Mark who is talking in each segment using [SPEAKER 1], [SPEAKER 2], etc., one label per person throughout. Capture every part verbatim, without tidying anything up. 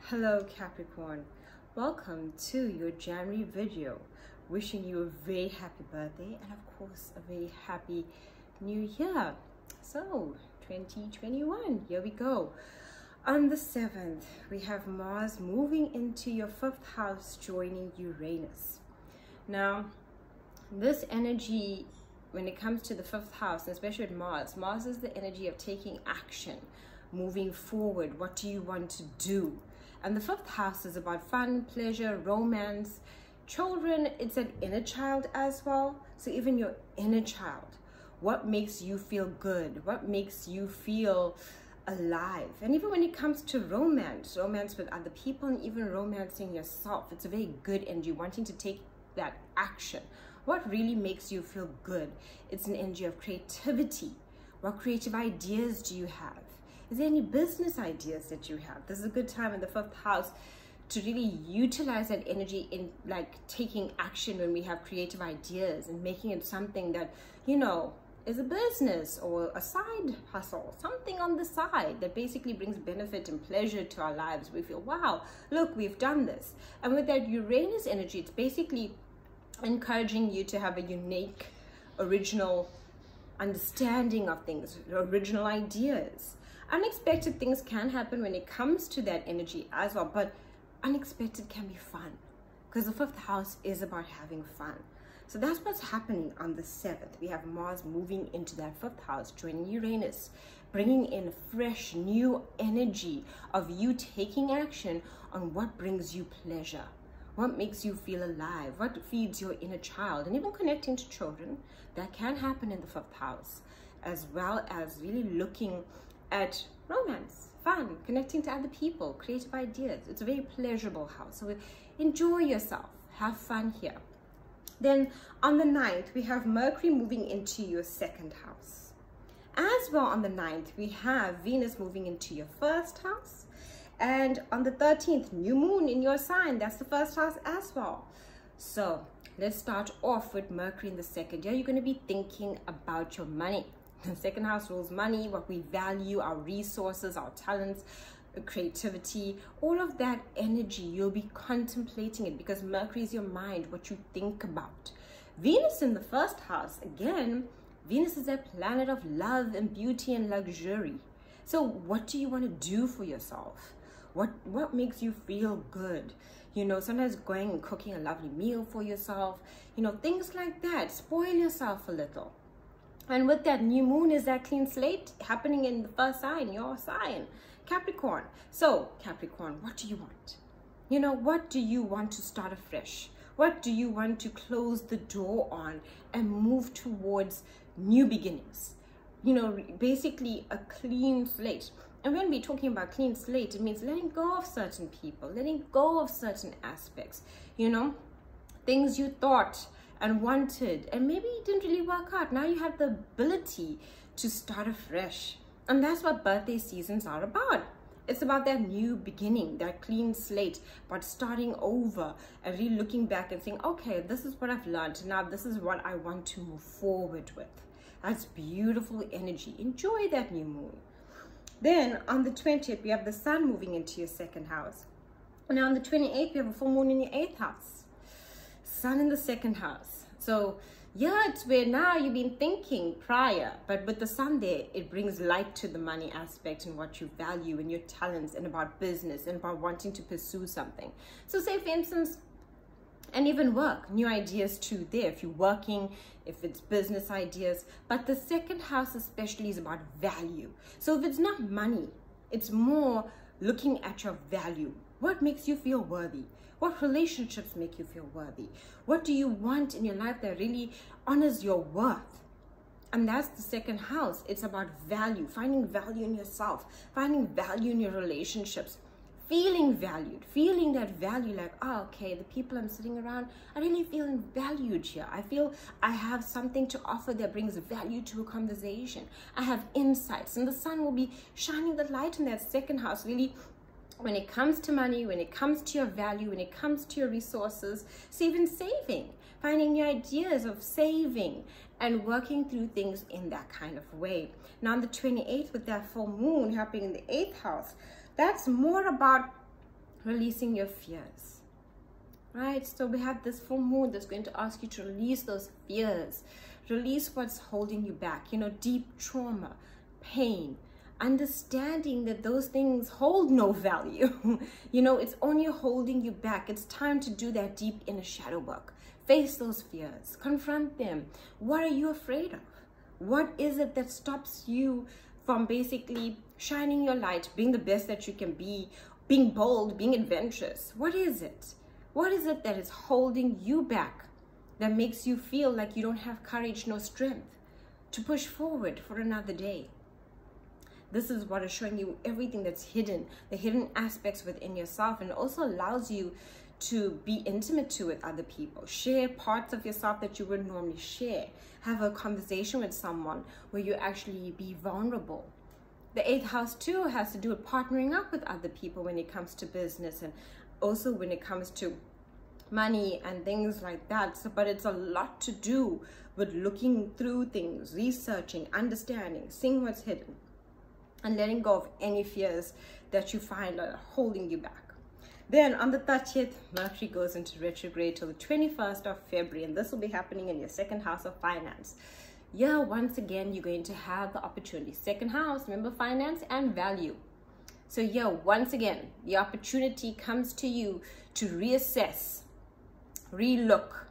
[SPEAKER 1] Hello Capricorn, welcome to your January video. Wishing you a very happy birthday and of course a very happy new year. So twenty twenty-one, here we go. On the seventh, we have Mars moving into your fifth house, joining Uranus. Now, this energy, when it comes to the fifth house, especially with Mars, Mars is the energy of taking action, moving forward. What do you want to do? And the fifth house is about fun, pleasure, romance, children. It's an inner child as well. So even your inner child, what makes you feel good? What makes you feel alive? And even when it comes to romance, romance with other people and even romancing yourself, it's a very good energy, wanting to take that action. What really makes you feel good? It's an energy of creativity. What creative ideas do you have? Is there any business ideas that you have? This is a good time in the fifth house to really utilize that energy in like taking action when we have creative ideas and making it something that, you know, is a business or a side hustle, something on the side that basically brings benefit and pleasure to our lives. We feel, wow, look, we've done this. And with that Uranus energy, it's basically encouraging you to have a unique, original understanding of things, original ideas. Unexpected things can happen when it comes to that energy as well, but unexpected can be fun because the fifth house is about having fun. So that's what's happening on the seventh. We have Mars moving into that fifth house, joining Uranus, bringing in fresh, new energy of you taking action on what brings you pleasure, what makes you feel alive, what feeds your inner child, and even connecting to children. That can happen in the fifth house, as well as really looking at romance, fun, connecting to other people, creative ideas. It's a very pleasurable house. So enjoy yourself, have fun here. Then on the ninth, we have Mercury moving into your second house. As well on the ninth, we have Venus moving into your first house. And on the thirteenth, new moon in your sign. That's the first house as well. So let's start off with Mercury in the second. Yeah, you're going to be thinking about your money. The second house rules money, what we value, our resources, our talents, creativity, all of that energy. You'll be contemplating it because Mercury is your mind, what you think about. Venus in the first house, again, Venus is a planet of love and beauty and luxury. So what do you want to do for yourself? What, what makes you feel good? You know, sometimes going and cooking a lovely meal for yourself, you know, things like that. Spoil yourself a little. And with that new moon is that clean slate happening in the first sign, your sign, Capricorn. So Capricorn, what do you want? You know, what do you want to start afresh? What do you want to close the door on and move towards new beginnings? You know, basically a clean slate. And when we're talking about clean slate, it means letting go of certain people, letting go of certain aspects, you know, things you thought and wanted and maybe it didn't really work out. Now you have the ability to start afresh. And that's what birthday seasons are about. It's about that new beginning, that clean slate, but starting over and really looking back and saying, okay, this is what I've learned. Now this is what I want to move forward with. That's beautiful energy. Enjoy that new moon. Then on the twentieth, we have the sun moving into your second house. And now on the twenty-eighth, we have a full moon in your eighth house. Sun in the second house. So yeah, it's where now you've been thinking prior, but with the sun there, it brings light to the money aspect and what you value and your talents and about business and about wanting to pursue something. So say for instance, and even work, new ideas too there, if you're working, if it's business ideas. But the second house especially is about value. So if it's not money, it's more looking at your value. What makes you feel worthy? What relationships make you feel worthy? What do you want in your life that really honors your worth? And that's the second house. It's about value, finding value in yourself, finding value in your relationships, feeling valued, feeling that value like, oh, okay, the people I'm sitting around, I really feel valued here. I feel I have something to offer that brings value to a conversation. I have insights, and the sun will be shining the light in that second house, really. When it comes to money, when it comes to your value, when it comes to your resources, so even saving, finding new ideas of saving and working through things in that kind of way. Now on the twenty-eighth, with that full moon happening in the eighth house, that's more about releasing your fears, right? So we have this full moon that's going to ask you to release those fears, release what's holding you back, you know, deep trauma, pain, understanding that those things hold no value. You know, it's only holding you back. It's time to do that deep inner shadow work. Face those fears, confront them. What are you afraid of? What is it that stops you from basically shining your light, being the best that you can be, being bold, being adventurous? What is it? What is it that is holding you back, that makes you feel like you don't have courage nor strength to push forward for another day? This is what is showing you everything that's hidden, the hidden aspects within yourself, and also allows you to be intimate to with other people. Share parts of yourself that you wouldn't normally share. Have a conversation with someone where you actually be vulnerable. The eighth house too has to do with partnering up with other people when it comes to business, and also when it comes to money and things like that. So, but it's a lot to do with looking through things, researching, understanding, seeing what's hidden, and letting go of any fears that you find are holding you back. Then on the thirtieth, Mercury goes into retrograde till the twenty-first of February, and this will be happening in your second house of finance. Yeah, once again, you're going to have the opportunity. Second house, remember, finance and value. So yeah, once again, the opportunity comes to you to reassess, relook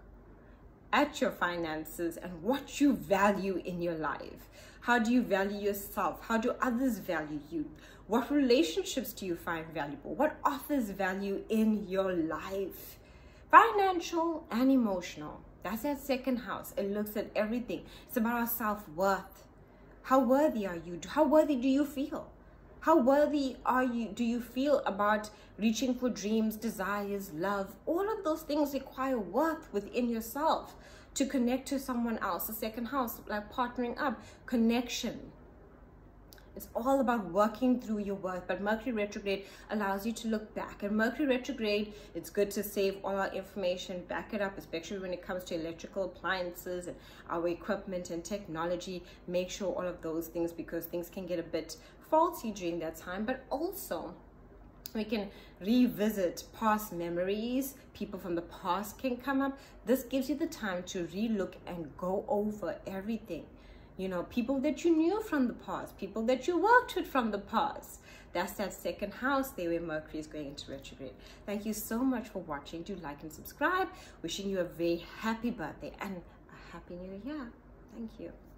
[SPEAKER 1] at your finances and what you value in your life. How do you value yourself? How do others value you? What relationships do you find valuable? What offers value in your life? Financial and emotional. That's that second house. It looks at everything. It's about our self-worth. How worthy are you? How worthy do you feel? How worthy are you? Do you feel about reaching for dreams, desires, love? All of those things require worth within yourself to connect to someone else. The second house, like partnering up, connection. It's all about working through your worth. But Mercury retrograde allows you to look back. And Mercury retrograde, it's good to save all our information, back it up, especially when it comes to electrical appliances and our equipment and technology. Make sure all of those things, because things can get a bit faulty during that time. But also, we can revisit past memories. People from the past can come up. This gives you the time to relook and go over everything. You know, people that you knew from the past, people that you worked with from the past. That's that second house there where Mercury is going into retrograde. Thank you so much for watching. Do like and subscribe. Wishing you a very happy birthday and a happy new year. Thank you.